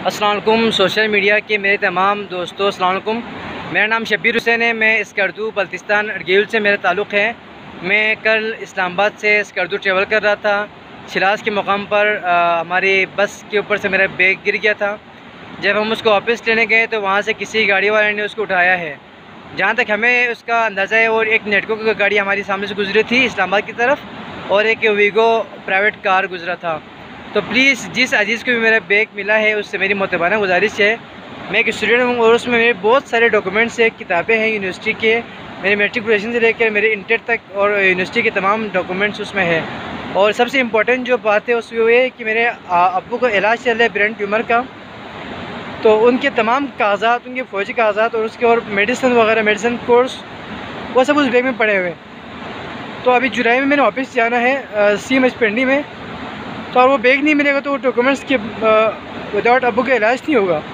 अस्सलाम वालेकुम। Social media के मेरे तमाम दोस्तों अस्सलाम वालेकुम। मेरा नाम शब्बीर हुसैन है। मैं स्कर्दू बल्तिस्तान अड़गेल से मेरा ताल्लुक़ है। मैं कल इस्लामाबाद से स्कर्दू ट्रेवल कर रहा था। शिराज के मुकाम पर हमारी बस के ऊपर से मेरा बैग गिर गया था। जब हम उसको वापस लेने गए तो वहाँ से किसी गाड़ी वाले ने उसको उठाया है। जहाँ तक हमें उसका अंदाज़ा है, और एक नेटको की गाड़ी हमारी सामने से गुजरी थी इस्लामाबाद की तरफ, और एक वीगो प्राइवेट कार गुजरा था। तो प्लीज़ जिस अजीज़ को भी मेरा बैग मिला है उससे मेरी मोतबाना गुजारिश है। मैं एक स्टूडेंट हूँ और उसमें मेरे बहुत सारे डॉक्यूमेंट्स है, किताबें हैं यूनिवर्सिटी के, मेरे मेट्रिकुलेशन से लेकर मेरे इंटर तक, और यूनिवर्सिटी के तमाम डॉक्यूमेंट्स उसमें है। और सबसे इम्पोर्टेंट जो बात है उसमें ये है कि मेरे अब्बू को इलाज चल रहा है ब्रेन ट्यूमर का, तो उनके तमाम कागजात, उनके फ़ौजी कागजात और उसके और मेडिसिन वगैरह, मेडिसिन कोर्स, वो सब उस बैग में पड़े हुए। तो अभी जुलाई में मैंने वापस जाना है CMH पिंडी में, तो और वो बैग नहीं मिलेगा तो वो डॉक्यूमेंट्स के विदाउट अब्बू का इलाज नहीं होगा।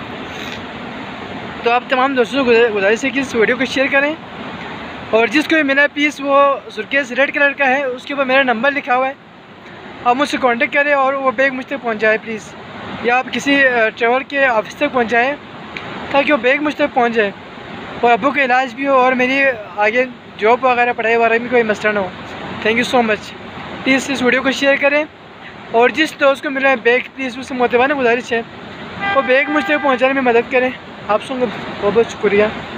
तो आप तमाम दोस्तों को गुजारिश है कि इस वीडियो को शेयर करें, और जिसको भी मिला प्लीज़, वो सुर्केस रेड कलर का है, उसके ऊपर मेरा नंबर लिखा हुआ है, आप मुझसे कांटेक्ट करें और वो बैग मुझ तक पहुँचाए प्लीज़, या आप किसी ट्रेवल के ऑफिस तक पहुँचाएँ ताकि वो बैग मुझ तक पहुँच जाए और अब्बू का इलाज भी हो और मेरी आगे जॉब वगैरह, पढ़ाई वगैरह में कोई मसला ना हो। Thank you so much. Please इस वीडियो को शेयर करें, और जिस दोस्त को मिल रहा है बैग प्लीज़ उससे मोतबाना गुजारिश है वो बैग मुझ तक पहुँचाने में मदद करें। आप सबको बहुत बहुत शुक्रिया।